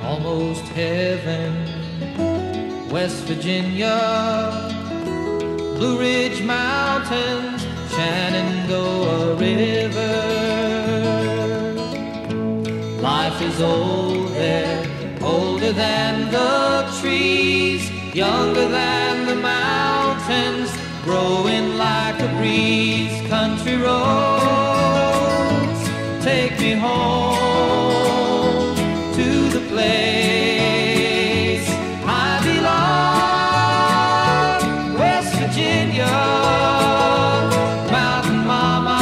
almost heaven. West Virginia, Blue Ridge Mountains, Shenandoah River. Life is old there, older than the trees, younger than the mountains, growing like a breeze. Country roads, take me home to the place I belong. West Virginia, mountain mama,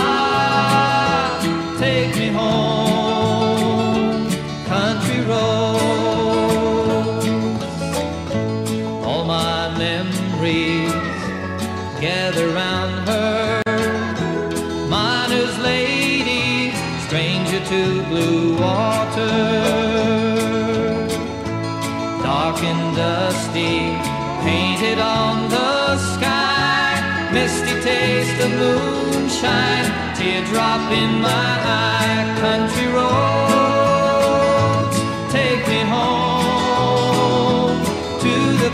take me home. Country roads, all my memories gather round her. Miner's lady, stranger to blue water. Dark and dusty, painted on the sky. Misty taste of moonshine, teardrop in my eye. Country roads, take me home to the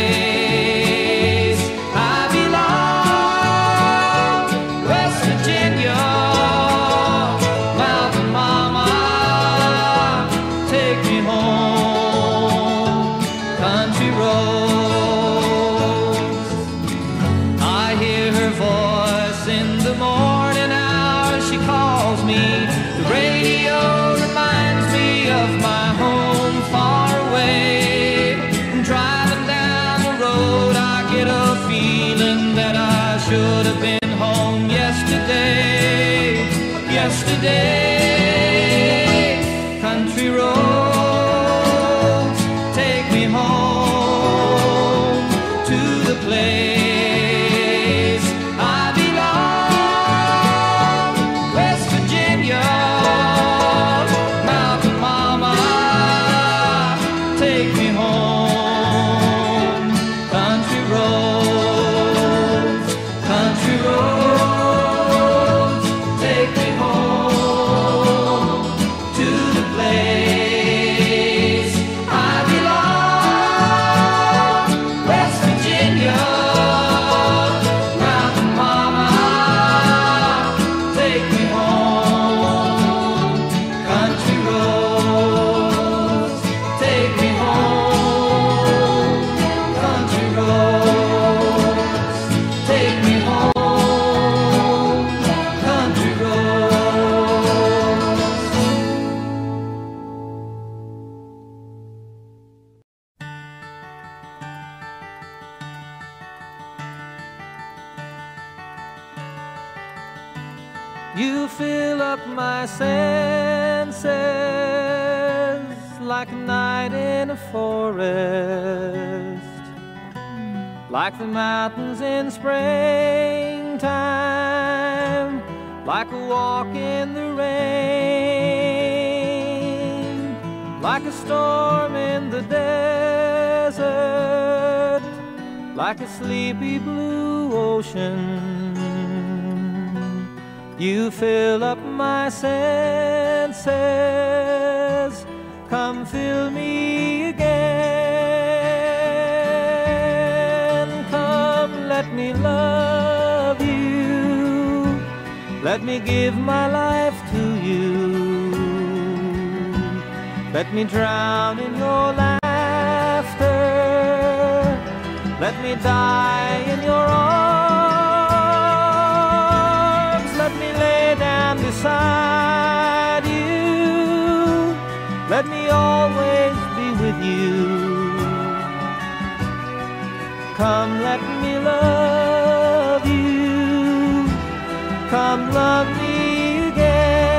place I belong. West Virginia, mountain mama, take me home. Country roads, I hear her voice in the morning hour. She calls me, the radio reminds me of my home far away. Driving down the road, I get a feeling that I should have been home yesterday. Yesterday, country roads, take me home to the place I belong. West Virginia, mountain mama, take me home. Country roads, country roads, take me home to the place I belong. West Virginia, mountain mama, take me home. Country roads, take me home. Country roads, take me home. Country roads. You fill up my senses like a night in a forest, like the mountains in springtime, like a walk in the rain, like a storm in the desert, like a sleepy blue ocean. You fill up my senses, come fill me again. Come, let me love you, let me give my life to you. Let me drown in your laughter, let me die in your arms, let me lay down beside you, let me always be with you. Come, let me love you, come love me again.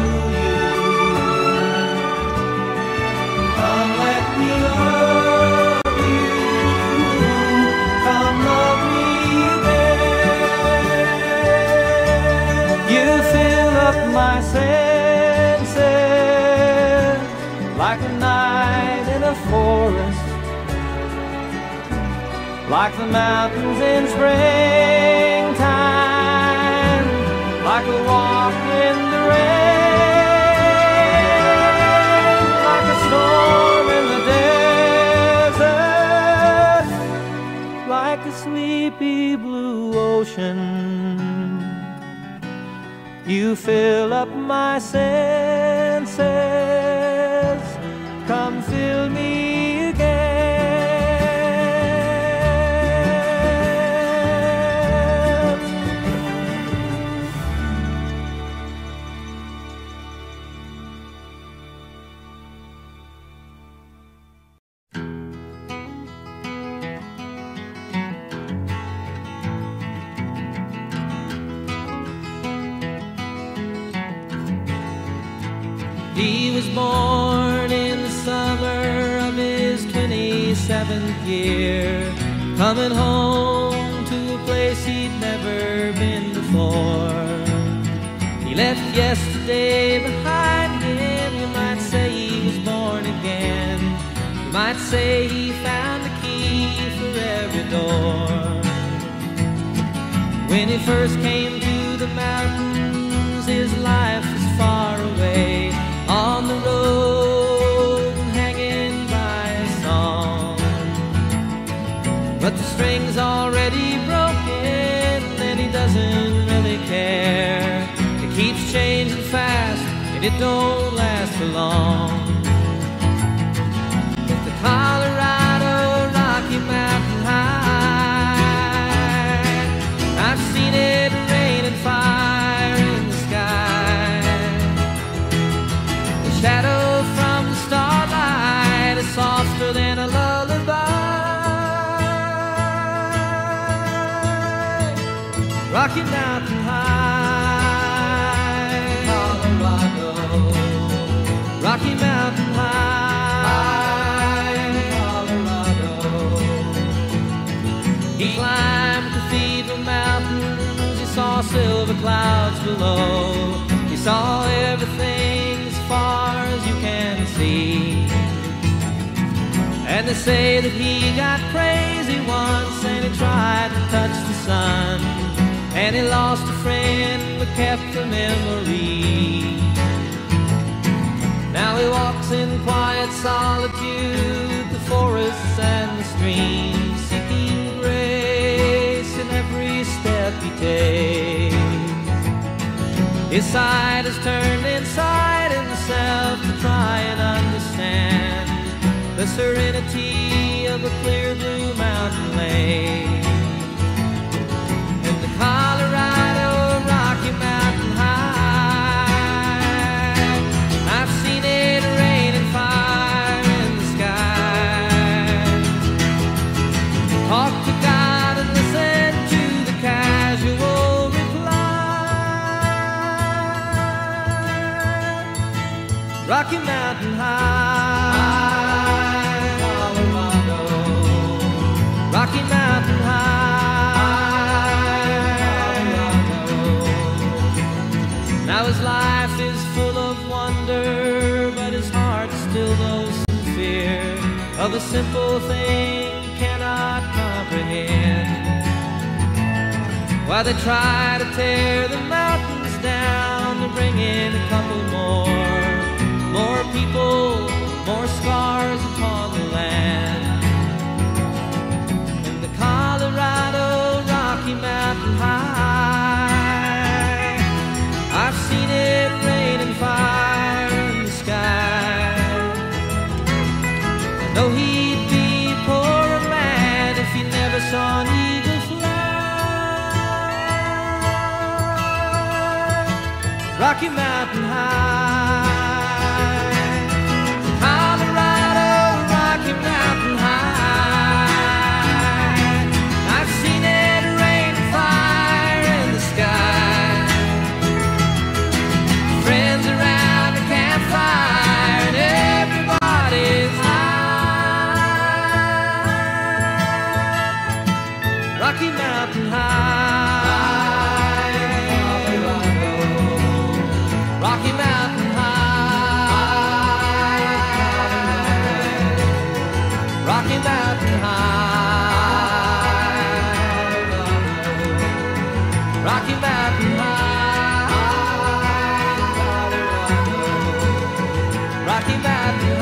Come let me love the forest, like the mountains in springtime, like a walk in the rain, like a storm in the desert, like a sleepy blue ocean. You fill up my senses, come fill me again. He was born in the summer of his 27th year, coming home to a place he'd never been before. He left yesterday behind him. You might say he was born again. You might say he found the key for every door. When he first came to the mountains, his life was far away, on the road, hanging by a song. But the string's already broken, and he doesn't really care. It keeps changing fast, and it don't last for long. With the Colorado Rocky Mountain High, I've seen it rain and fire in the sky. Shadow from the starlight is softer than a lullaby. Rocky Mountain High, Colorado. Rocky Mountain High, Colorado. He climbed Cathedral Mountains. He saw silver clouds below. He saw everything far as you can see. And they say that he got crazy once, and he tried to touch the sun, and he lost a friend but kept the memory. Now he walks in quiet solitude, the forests and the streams, seeking grace in every step he takes. His side is turned inside himself to try and understand the serenity of a clear blue mountain lake. And the Colorado Rocky Mountain High, I've seen it rain and fire in the sky. Talk to God and listen to the casual Rocky Mountain High, Colorado. Rocky Mountain High, Colorado. Now his life is full of wonder, but his heart still knows some fear of a simple thing he cannot comprehend. While they try to tear the mountains down to bring in a couple more people, more scars upon the land. In the Colorado Rocky Mountain High, I've seen it rain and fire in the sky. I know he'd be a poorer man if he never saw an eagle fly. Rocky Mountain High, Rocky Mountain High, Colorado, Rocky Mountain. Rocky Mountain High, Rocky Mountain High, Rocky Mountain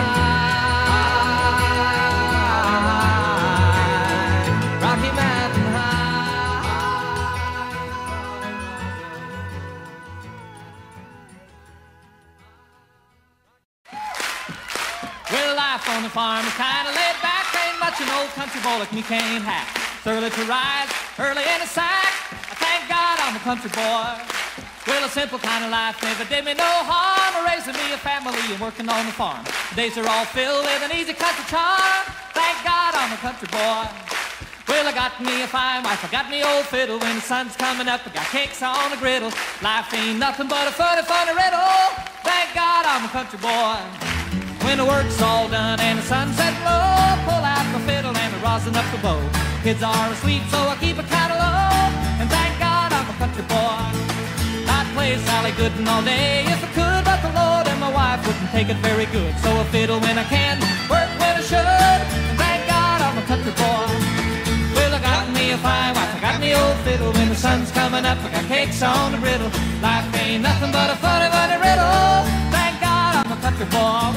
High, Rocky Mountain High. Well, life on the farm is kind of laid back. Ain't much an old country boy like me can't hack. It's early to rise, early in the sack. I thank God I'm a country boy. Well, a simple kind of life never did me no harm. Raising me a family and working on the farm. The days are all filled with an easy country charm. Thank God I'm a country boy. Well, I got me a fine wife, I got me old fiddle. When the sun's coming up, I got cakes on the griddle. Life ain't nothing but a funny, funny riddle. Thank God I'm a country boy. When the work's all done and the sunset low, pull out the fiddle and rosin up the bow. Kids are asleep, so I keep it kind of low. And thank God I'm a country boy. I'd play Sally Gooden all day if I could, but the Lord and my wife wouldn't take it very good. So I fiddle when I can, work when I should. And thank God I'm a country boy. Well, I got me a fine wife, I got me old fiddle. When the sun's coming up, I got cakes on the griddle. Life ain't nothing but a funny, funny riddle. Thank God I'm a country boy.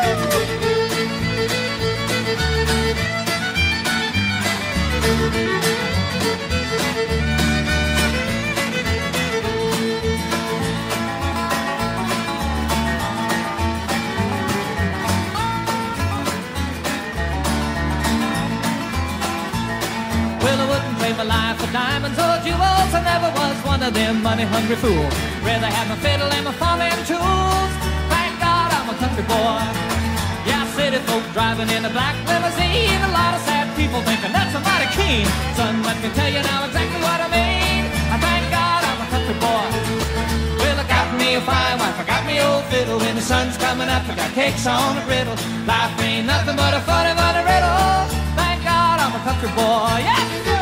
Well, I wouldn't trade my life for diamonds or jewels. I never was one of them money-hungry fools. Rather have my fiddle and my farming tools. Thank God I'm a country boy. Yeah, city folk driving in a black limousine. A lot of sad people thinking that's a mighty keen. Son, let me tell you now exactly what I mean. I thank God I'm a country boy. Well, I got me a fine wife, I got me old fiddle. When the sun's coming up, I got cakes on the griddle. Life ain't nothing but a funny, funny riddle. Thank God I'm a country boy. Yes, sir.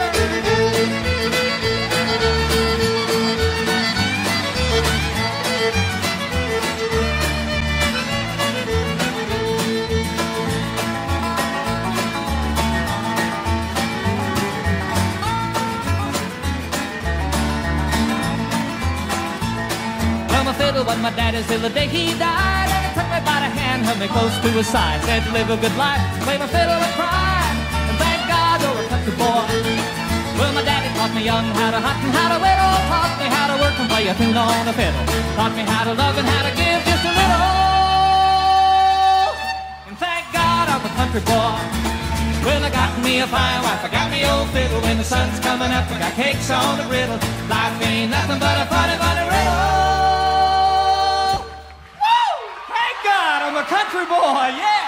My fiddle was my daddy's till the day he died. And he took me by the hand, held me close to his side. Said to live a good life, play my fiddle and cry. And thank God you're a country boy. Well, my daddy taught me young how to hunt and how to whittle. Taught me how to work and play a tune on a fiddle. Taught me how to love and how to give just a little. And thank God I'm a country boy. Well, I got me a fine wife, I got me old fiddle. When the sun's coming up, I got cakes on the griddle. Life ain't nothing but a funny, funny riddle. I'm a country boy, yeah!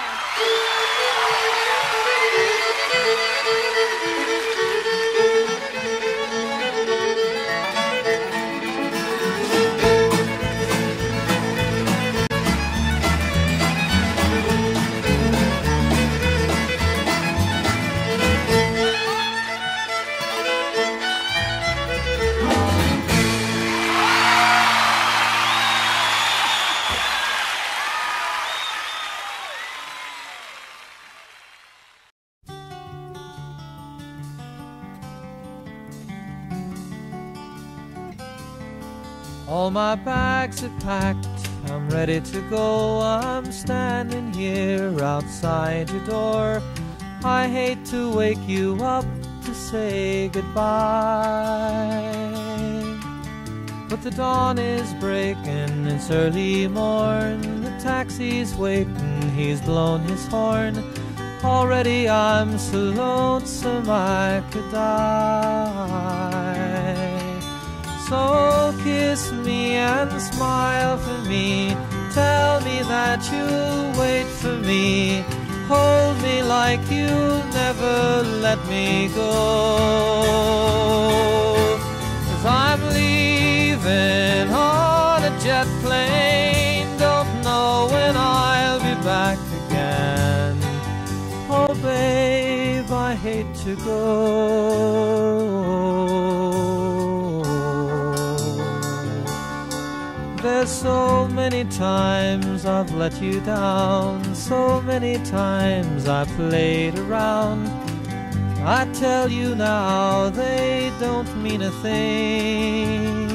All my bags are packed, I'm ready to go. I'm standing here outside your door. I hate to wake you up to say goodbye, but the dawn is breaking, it's early morn. The taxi's waiting, he's blown his horn. Already I'm so lonesome I could die. So kiss me and smile for me. Tell me that you'll wait for me. Hold me like you'll never let me go. 'Cause I'm leaving on a jet plane. Don't know when I'll be back again. Oh babe, I hate to go. There's so many times I've let you down, so many times I played around. I tell you now, they don't mean a thing.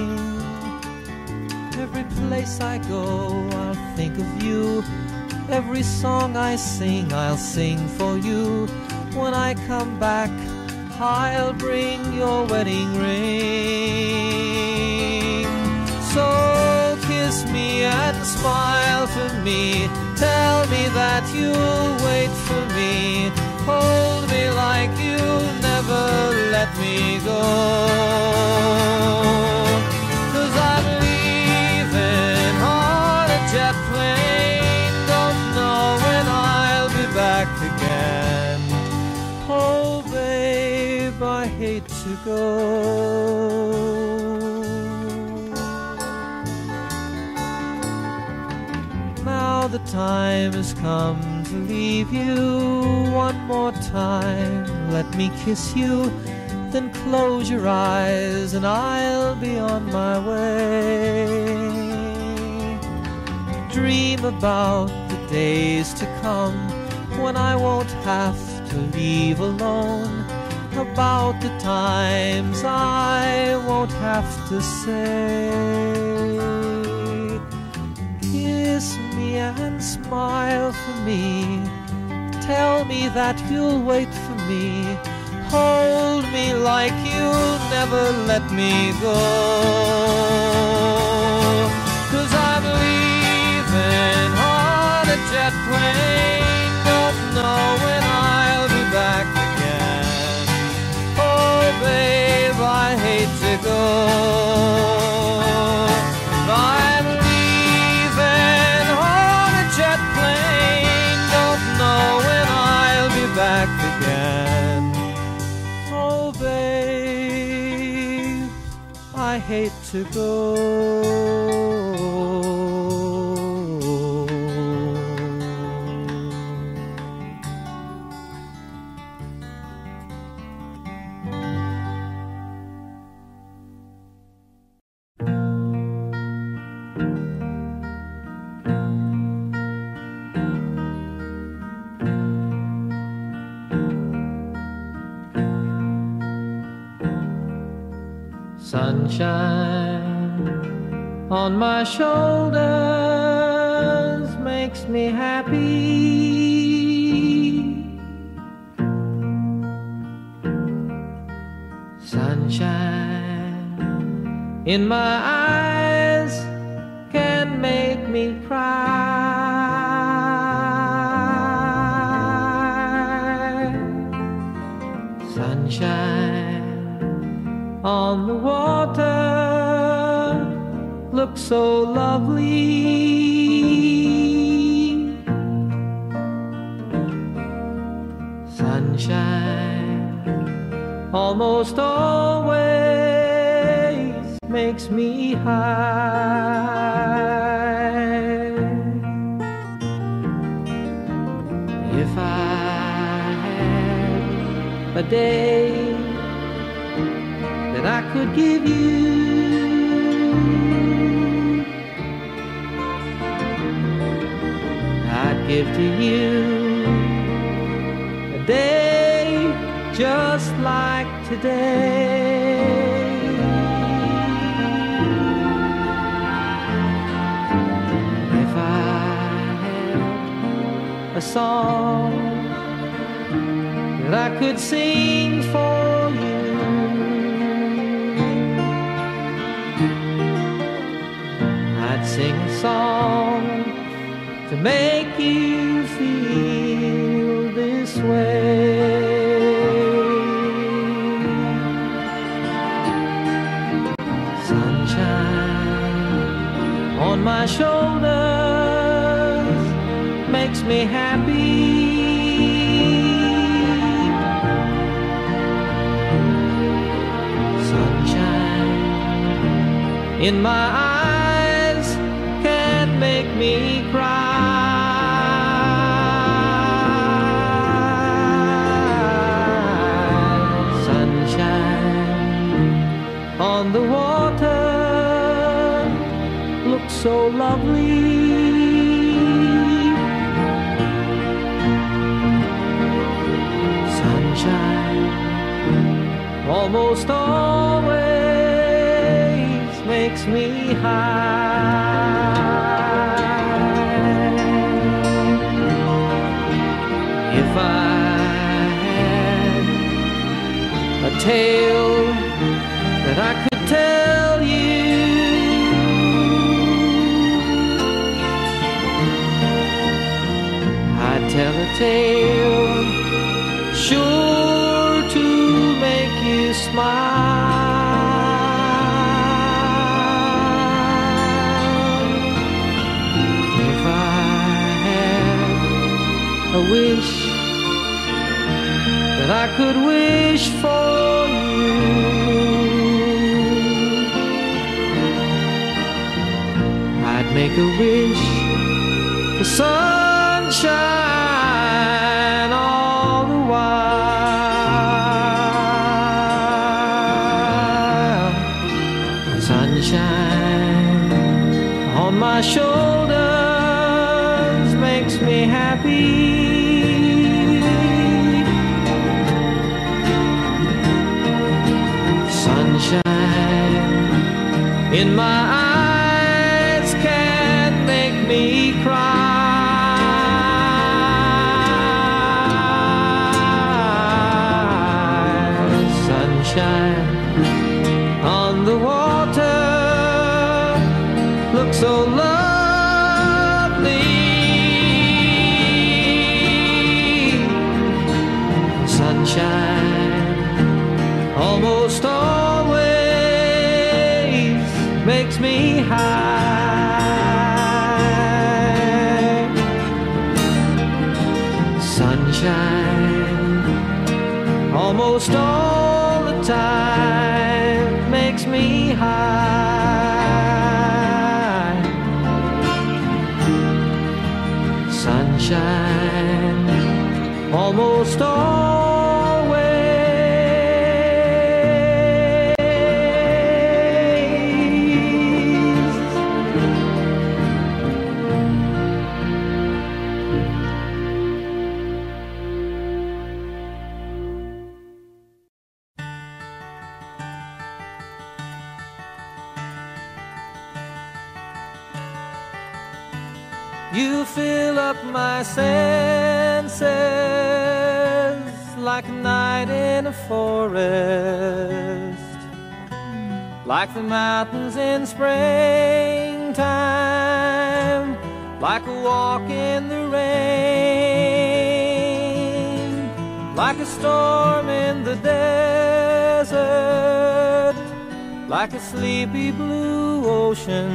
Every place I go, I'll think of you. Every song I sing, I'll sing for you. When I come back, I'll bring your wedding ring. So kiss me and smile for me. Tell me that you'll wait for me. Hold me like you'll never let me go. 'Cause I'm leaving on a jet plane. Don't know when I'll be back again. Oh babe, I hate to go. Now the time has come to leave you. One more time, let me kiss you. Then close your eyes and I'll be on my way. Dream about the days to come when I won't have to leave alone. About the times I won't have to say. Kiss me and smile for me. Tell me that you'll wait for me. Hold me like you'll never let me go. 'Cause I'm leaving on a jet plane. Don't know when I'll be back again. Oh babe, I hate to go. I'm leaving on a jet plane. Don't know when I'll be back again. Oh babe, I hate to go. Sunshine on my shoulders makes me happy. Sunshine in my eyes can make me cry. Sunshine on the water looks so lovely. Sunshine almost always makes me high. If I had a day that I could give you, I'd give to you a day just like today. If I had a song that I could sing for you, I'd sing a song to make you feel this way. Sunshine on my shoulders makes me happy. Sunshine in my eyes can make me cry. Sunshine on the water looks so lovely. Sunshine almost always makes me high. If I had a tale that I could tell you, I'd tell a tale sure to make you smile. If I had a wish that I could wish for you, I'd make a wish for sunshine all the while. Sunshine on my shoulders makes me happy. Sunshine in my eyes can make me cry. Sunshine on the water looks so lovely. Sunshine almost always makes me high. Sunshine almost all the time makes me high. Sunshine almost always. You fill up my senses like a night in a forest, like the mountains in springtime, like a walk in the rain, like a storm in the desert, like a sleepy blue ocean.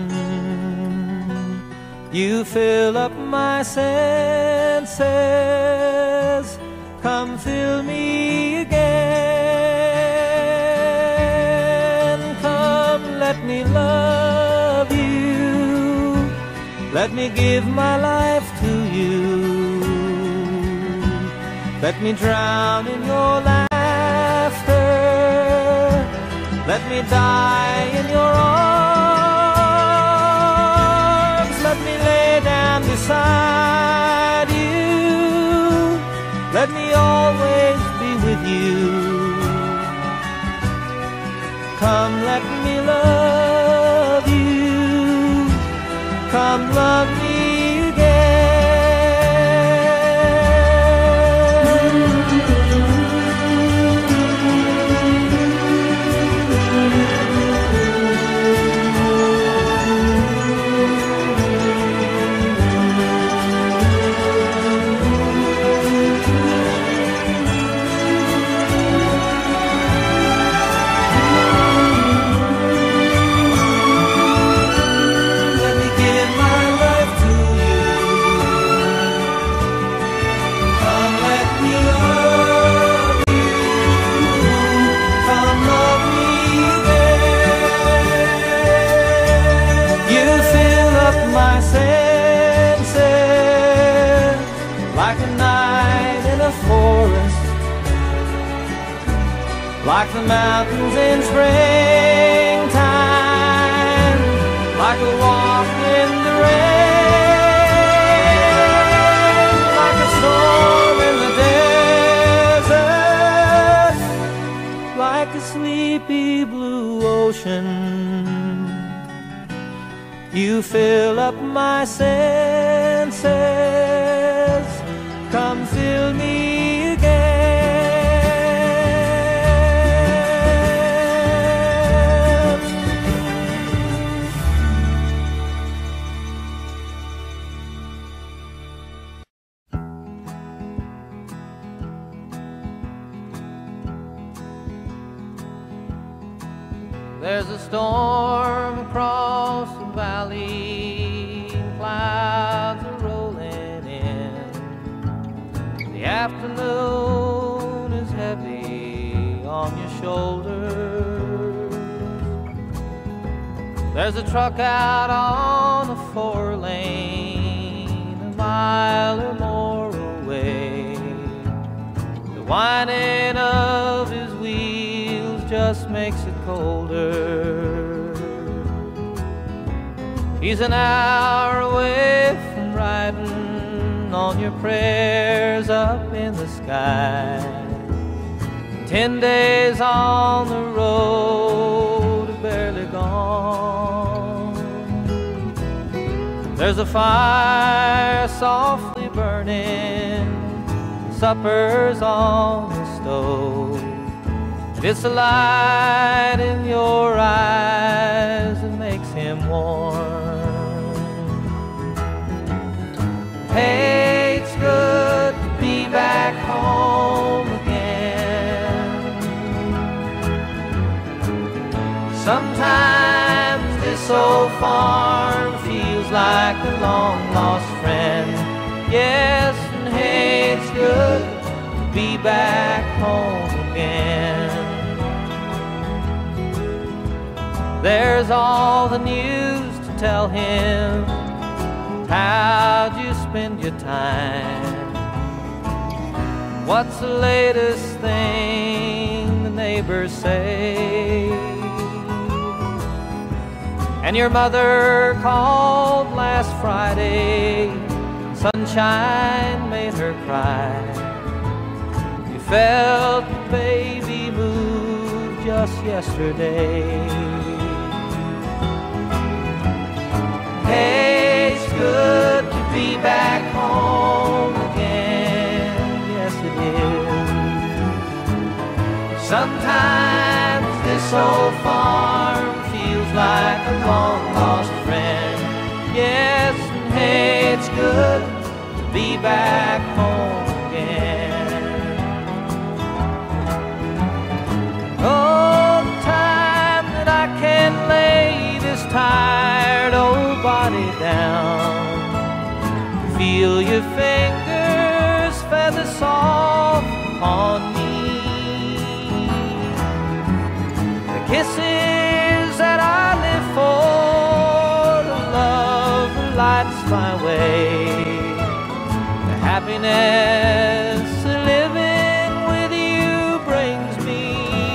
You fill up my senses, come fill me again. Come, let me love you, let me give my life to you. Let me drown in your laughter, let me die in your arms. Let me lay down beside you, let me always be with you. Come, let me love you, come love me like the mountains in springtime, like a ocean. You fill up my senses, come fill me again. There's a storm across the valley, clouds are rolling in. The afternoon is heavy on your shoulders. There's a truck out on a 4-lane, a mile or more away. The whining of his wheels just makes it colder. He's an hour away from riding on your prayers up in the sky. 10 days on the road, barely gone. There's a fire softly burning, supper's on the stove. It's the light in your eyes that makes him warm. Hey, it's good to be back home again. Sometimes this old farm feels like a long-lost friend. Yes, and hey, it's good to be back home again. There's all the news to tell him. How'd you spend your time? What's the latest thing the neighbors say? And your mother called last Friday. Sunshine made her cry. You felt the baby move just yesterday. Hey, it's good to be back home again. Yes, it is. Sometimes this old farm feels like a long-lost friend. Yes, and hey, it's good to be back home again. Oh, the time that I can lay this tired old body down, feel your fingers feather soft on me. The kisses that I live for, the love that lights my way, the happiness that living with you brings me.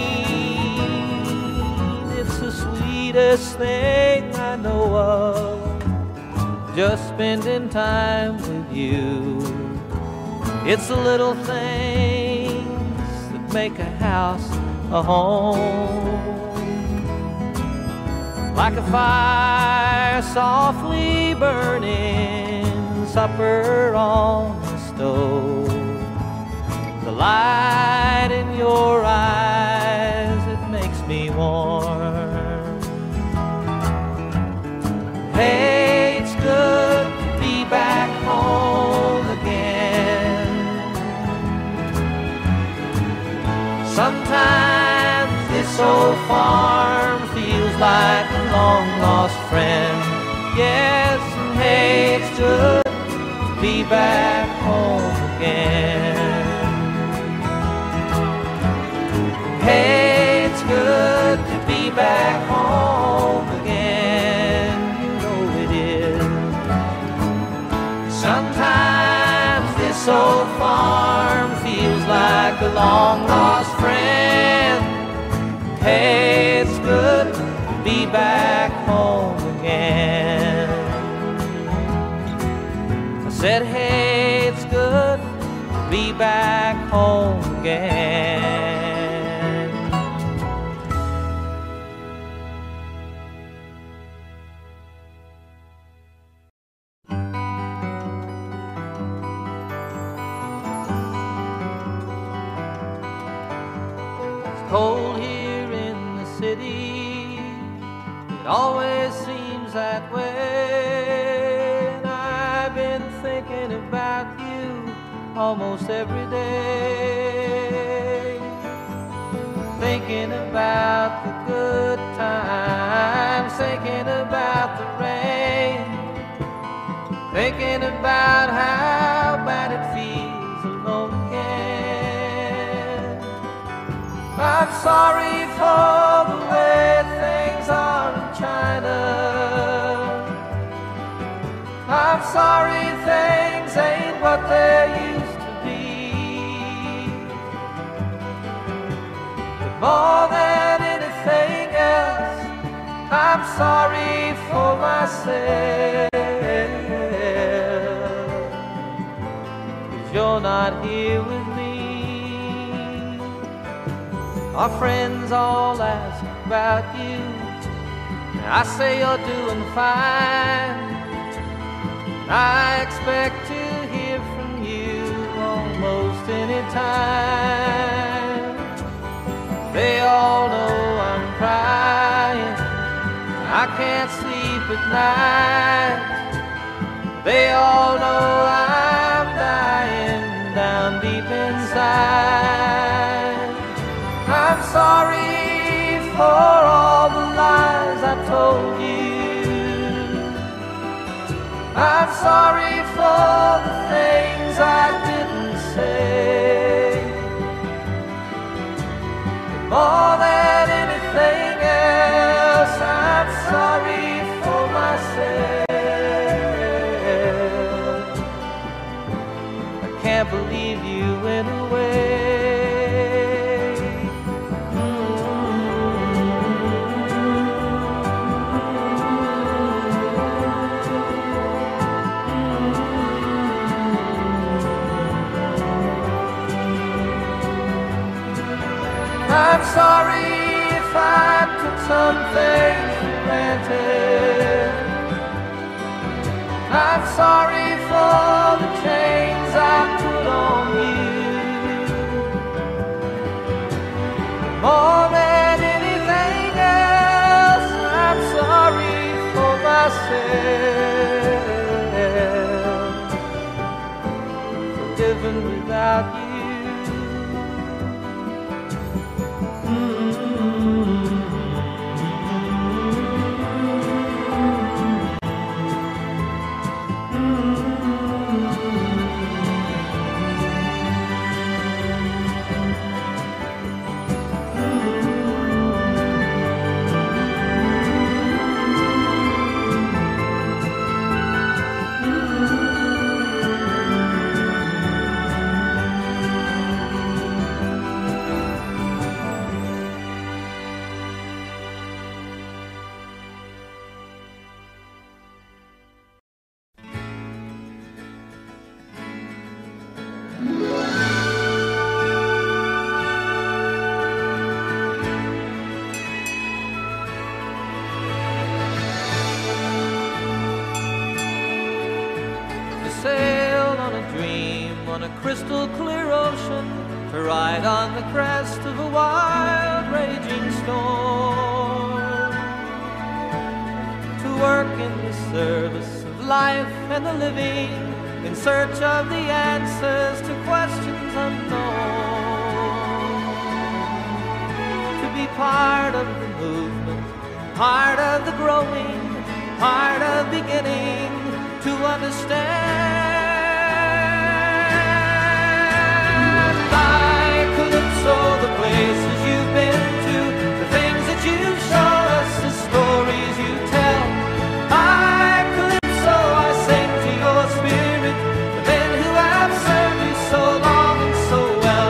It's the sweetest thing I know of, just spending time with you. It's the little things that make a house a home. Like a fire softly burning, supper on the stove. The light in your eyes, it makes me warm. Hey, it's good to be back home again. Sometimes this old farm feels like a long-lost friend. Yes, and hey, it's good to be back home again. Hey, it's good to be back home again. You know it is. Sometimes this old farm feels like a long-lost friend. Hey, it's good to be back home again. I said, hey, it's good to be back home again. cold here in the city. It always seems that way, and I've been thinking about you almost every day. Thinking about the good times, thinking about the rain, thinking about how bad it feels alone again. I'm sorry for the way things are in China. I'm sorry things ain't what they used to be. But more than anything else, I'm sorry for myself, 'cause you're not here with me. Our friends all ask about you. I say you're doing fine. I expect to hear from you almost any time. They all know I'm crying, I can't sleep at night. They all know I'm dying down deep inside. I'm sorry for all the lies I told you. I'm sorry for the things I didn't say. But more than anything else, I'm sorry for myself. I can't believe you went away. I'm sorry if I took some things for granted. I'm sorry for the chains I put on you. More than anything else, I'm sorry for myself, for living without you. Sail on a dream on a crystal clear ocean, to ride on the crest of a wild raging storm, to work in the service of life and the living, in search of the answers to questions unknown, to be part of the movement, part of the growing, part of beginning to understand. Calypso, the places you've been to, the things that you've shown us, the stories you tell. Calypso, I sing to your spirit, the men who have served you so long and so well.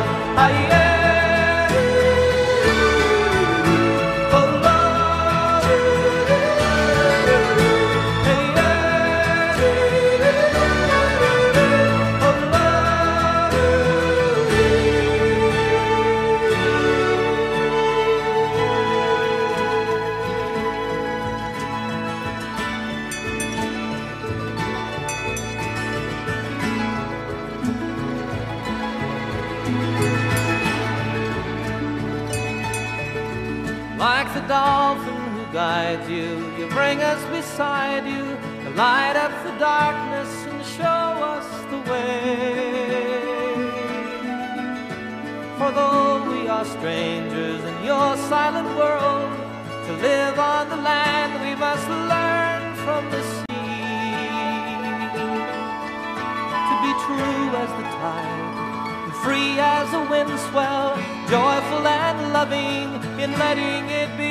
Like the dolphin who guides you, you bring us beside you to light up the darkness and show us the way. For though we are strangers in your silent world, to live on the land we must learn from the sea. To be true as the tide, and free as a wind swell, joyful and loving in letting it be.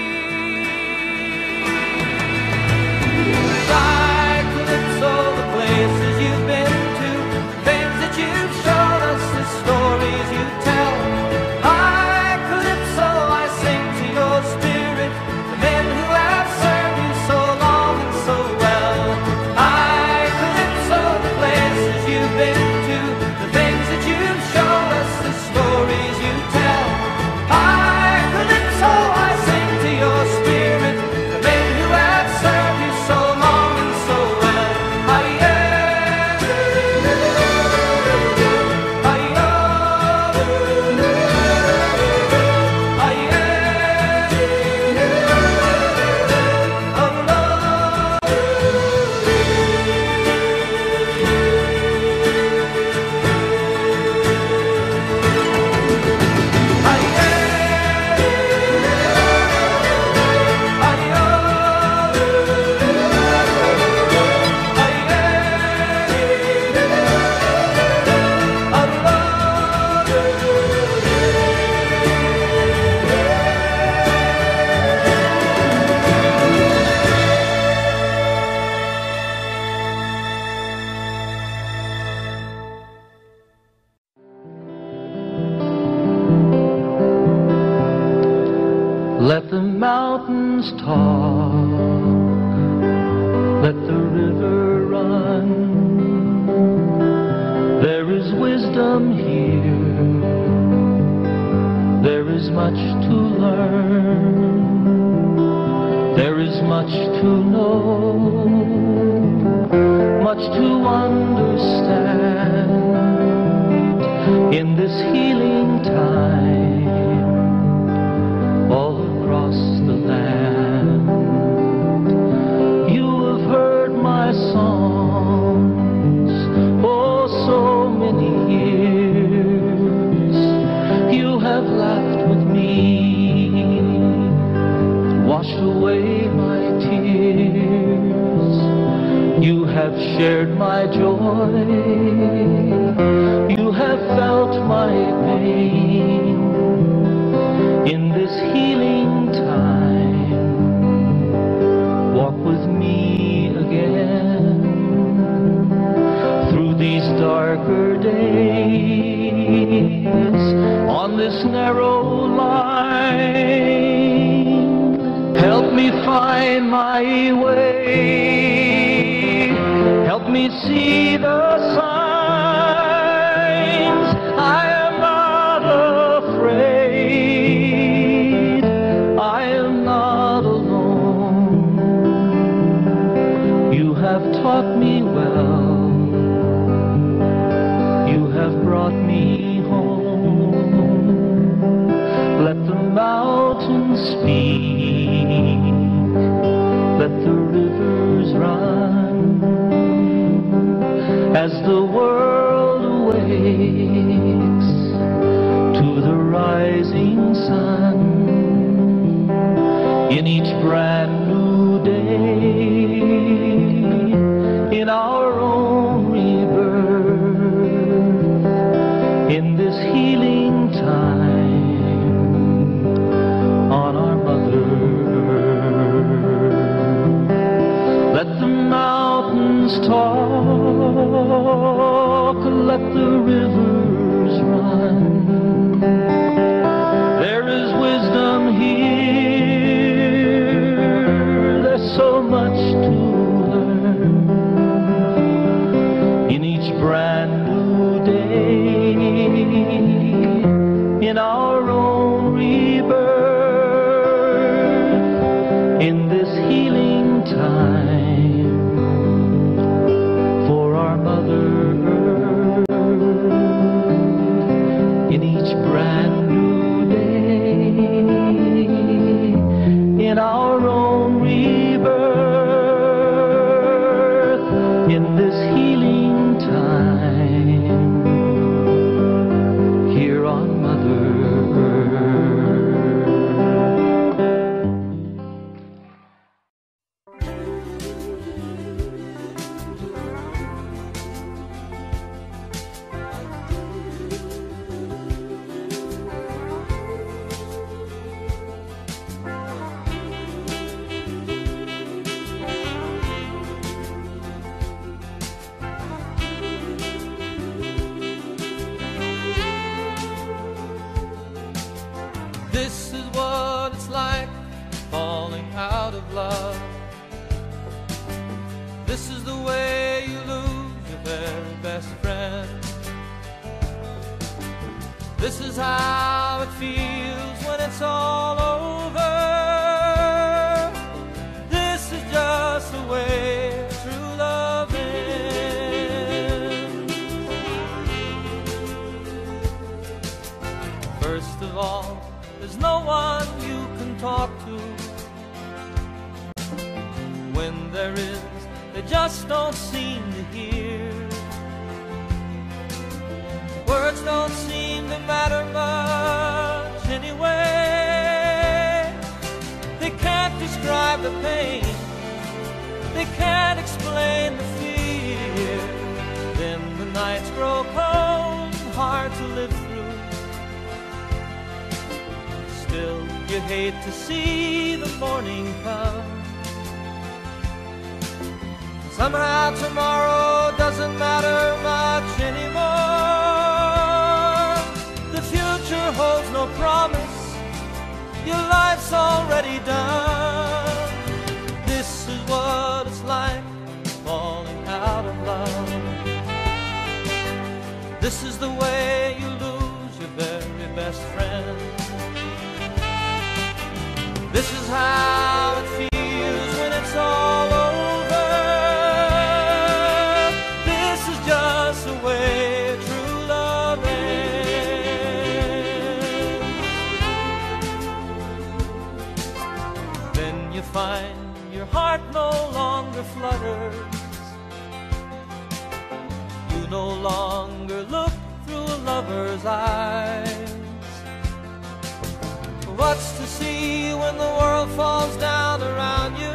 Like Calypso, the places you've been to, things that you've shown us, the stories you tell. Like Calypso, I sing to your spirit, the men who have served you so long and so well. Like Calypso, the places you've been to, the things that you've shown us, the stories you tell. Like Calypso, I sing to your spirit, the men who have served you so long and so well. Let the mountains talk, let the river run. There is wisdom here, there is much to learn, there is much to know, much to understand in this healing time. All across the land, you have heard my songs, oh so many years. You have laughed with me, washed away my tears. You have shared my joy, you have felt my pain. In this healing time, walk with me again through these darker days on this narrow line. Help me find my way, help me see the signs. I am not afraid, I am not alone. You have taught me well, you have brought me home. Let the mountains speak, let the rivers run, as the world awakes to the rising sun. In each brand new day, in our own rebirth, in this healing time on our mother. Let the mountains talk, let the rivers run. There is wisdom here, there's so much to learn. In each brand new day, in our own rebirth, in this healing time for our Mother Earth. In each brand new day, in our own rebirth, in this healing time here on Mother Earth. This is what it's like, falling out of love. This is the way you lose your very best friend. This is how it feels when it's all over. This is just the way true love ends. First of all, there's no one you can talk to. When there is, they just don't seem to hear. Words don't seem to matter much anyway. They can't describe the pain, they can't explain the fear. Then the nights grow cold and hard to live through. Still, you hate to see the morning come. Somehow tomorrow doesn't matter much anymore. The future holds no promise, your life's already done. This is what it's like, falling out of love. This is the way you lose your very best friend. This is how it feels when it's all over. This is just the way true love ends. Then you find your heart no longer flutters. You no longer look through a lover's eyes. What's to see when the world falls down around you?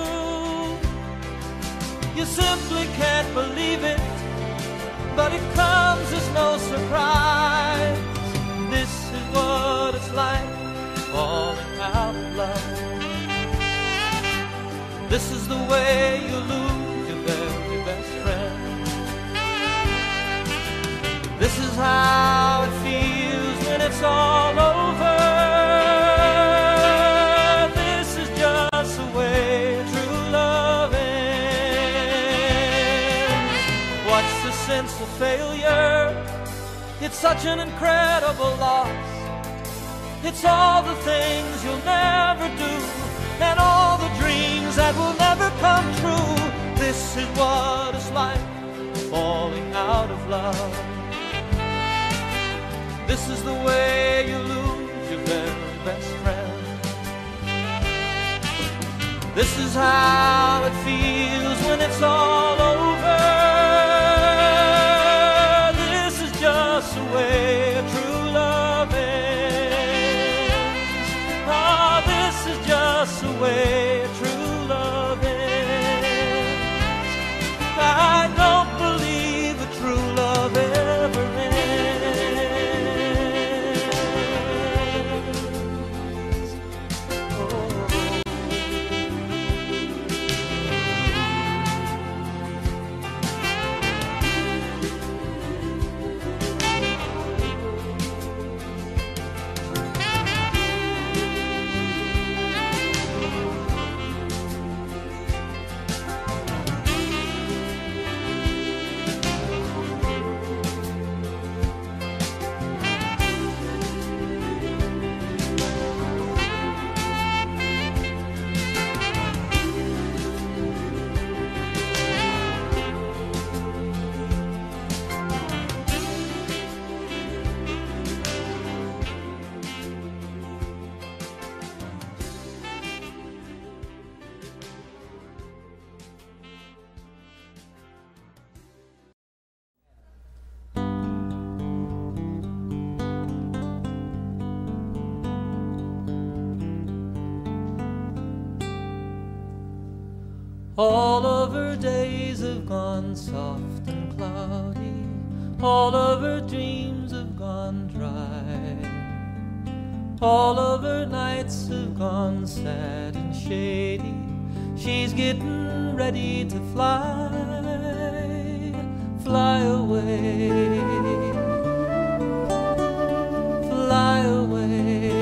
You simply can't believe it, but it comes as no surprise. This is what it's like, falling out of love. This is the way you lose your very best friend. This is how it feels when it's all over. Sense of failure, it's such an incredible loss. It's all the things you'll never do, and all the dreams that will never come true. This is what it's like, falling out of love. This is the way you lose your very best friend. This is how it feels when it's all over. Just the way true love ends. Ah, this is just the way true love ends. I don't believe a true love ever ends. Oh. All of her days have gone soft and cloudy, all of her dreams have gone dry, all of her nights have gone sad and shady. She's getting ready to fly, fly away, fly away.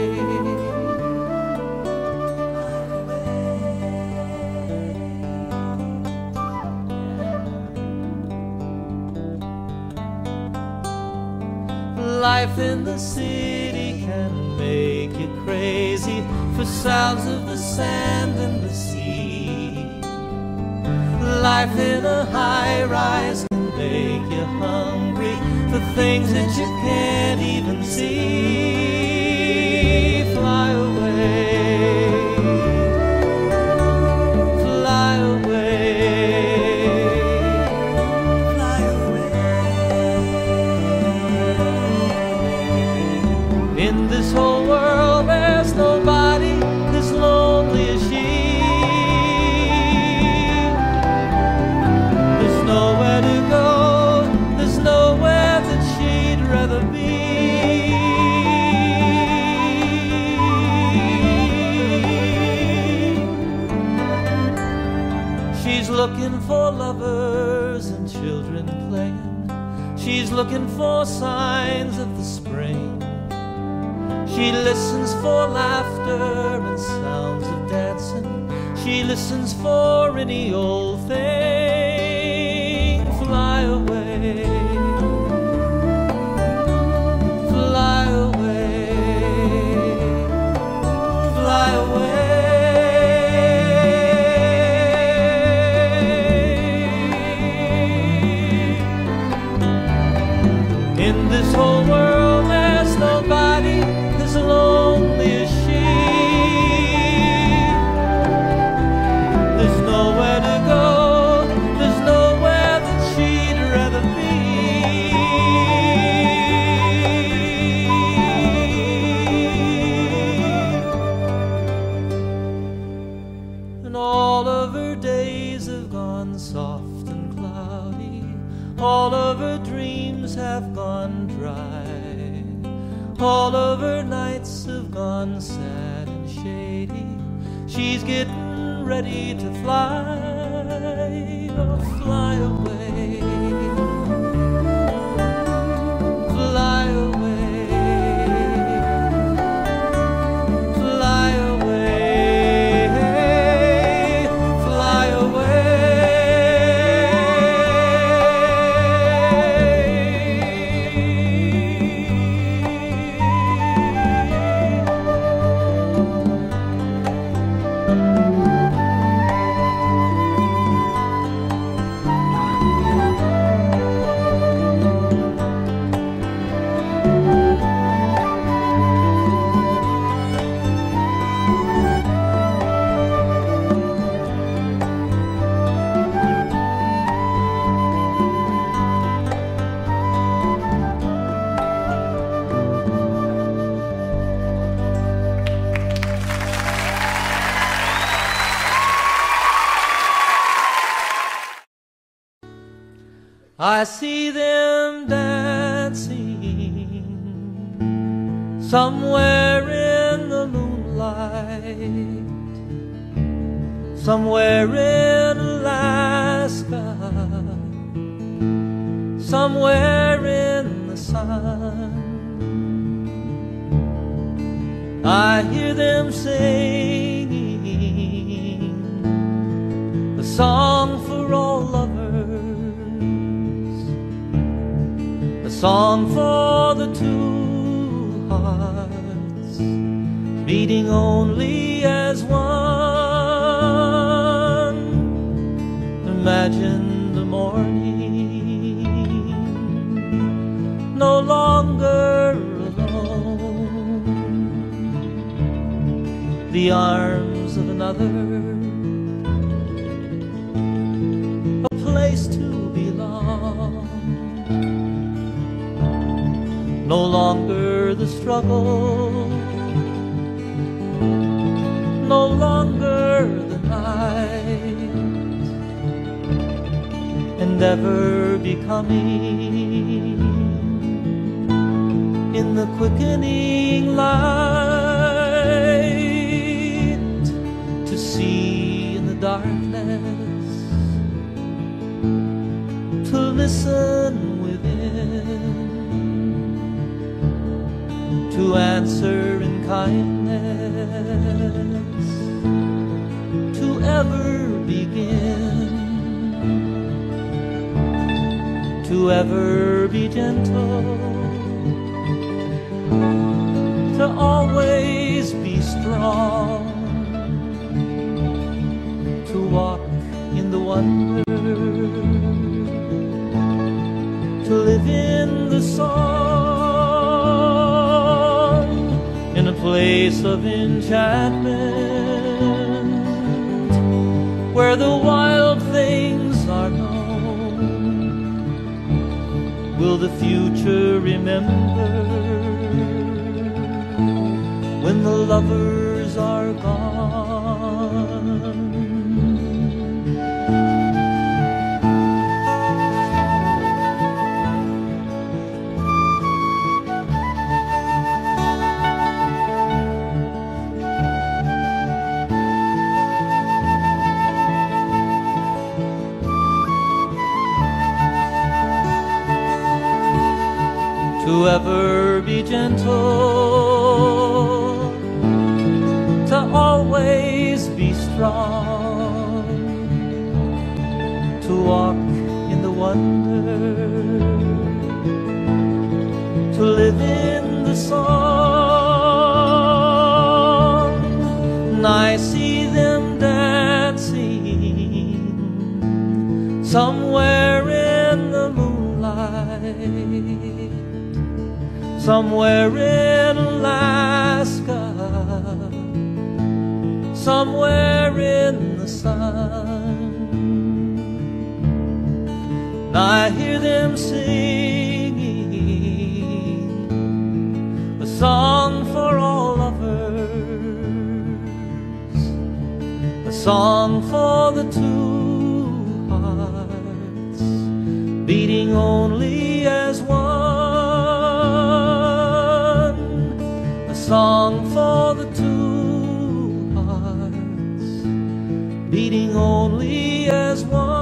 Life in the city can make you crazy for sounds of the sand and the sea. Life in a high-rise can make you hungry for things that you can't even see. Fly away, fly away, fly away. In this whole world there's nobody as lonely as she. There's nowhere to go, there's nowhere that she'd rather be. She's looking for lovers and children playing. She's looking for signs of the spring. She listens for laughter and sounds of dancing. She listens for any old thing. Fly away, fly away, fly away. In this whole world there's nobody as lonely as she. There's nowhere to go, there's nowhere that she'd rather be. And all of her days have gone soft and cloudy, all of her dreams have gone dry, all of her nights have gone sad and shady. She's getting ready to fly, oh, fly away, fly away, fly away, fly away. I see them dancing somewhere in the moonlight, somewhere in Alaska, somewhere in the sun. I hear them singing a song for all lovers, a song for the two hearts beating only as one. Imagine the morning, no longer alone, the arms of another, a place to belong. No longer the struggle, no longer the night, ever becoming. In the quickening light, to see in the darkness, to listen within, to answer in kindness, to ever begin, to ever be gentle, to always be strong, to walk in the wonder, to live in the song, in a place of enchantment, where the wild things are known. Will the future remember when the lovers are gone? To ever be gentle, to always be strong, to walk in the wonder, to live in the song. And I see them dancing somewhere in the moonlight, somewhere in Alaska, somewhere in the sun. And I hear them singing a song for all lovers, a song for the two hearts beating only as one, a song for the two hearts beating only as one.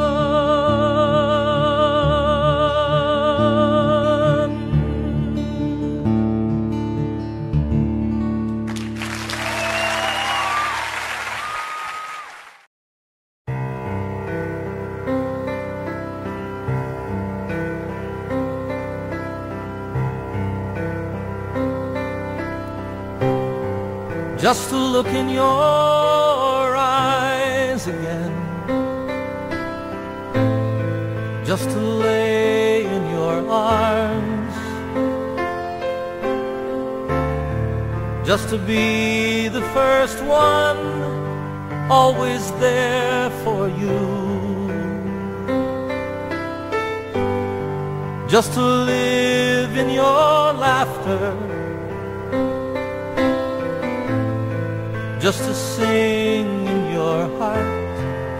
Just to look in your eyes again, just to lay in your arms, just to be the first one, always there for you, just to live in your laughter, just to sing in your heart,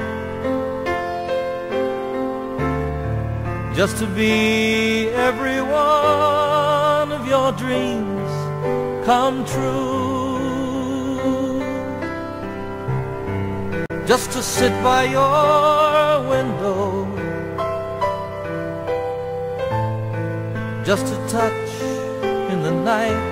just to be every one of your dreams come true, just to sit by your window, just to touch in the night,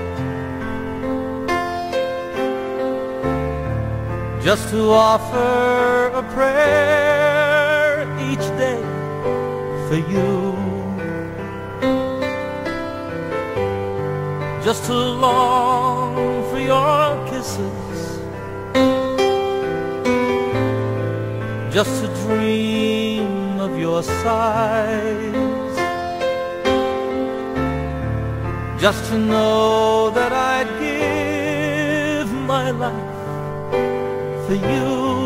just to offer a prayer each day for you, just to long for your kisses, just to dream of your sighs, just to know that I'd give my life for you.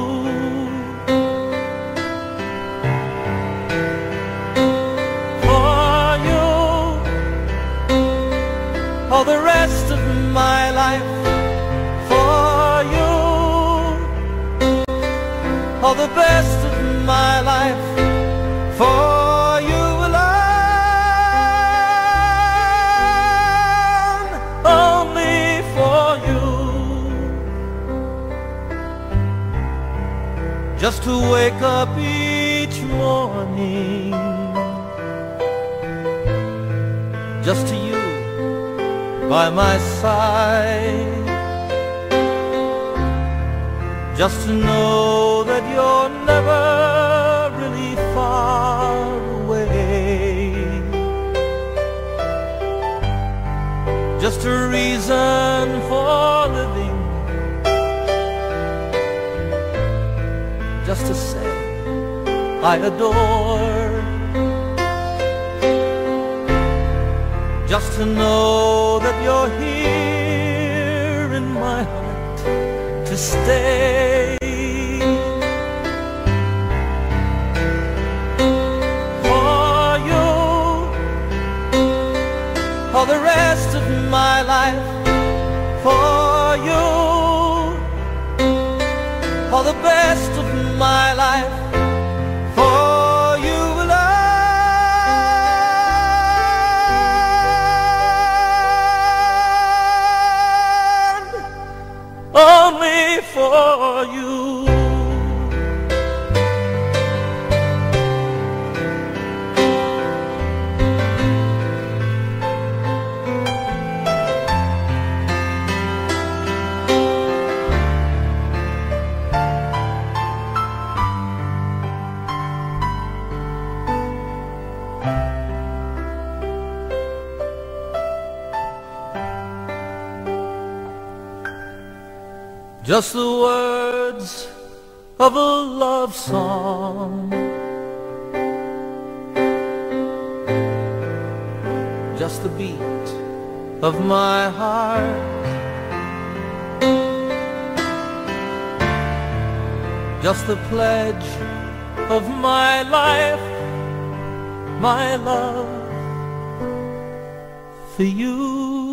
For you, all the rest of my life. For you, all the best of my life. For just to wake up each morning, just to you by my side, just to know that you're never really far away, just a reason for living, just to say I adore, just to know that you're here in my heart to stay. For you, for the rest of my life, for you, for the best of my life, for you alone, only for you. Just the words of a love song, just the beat of my heart, just the pledge of my life, my love for you.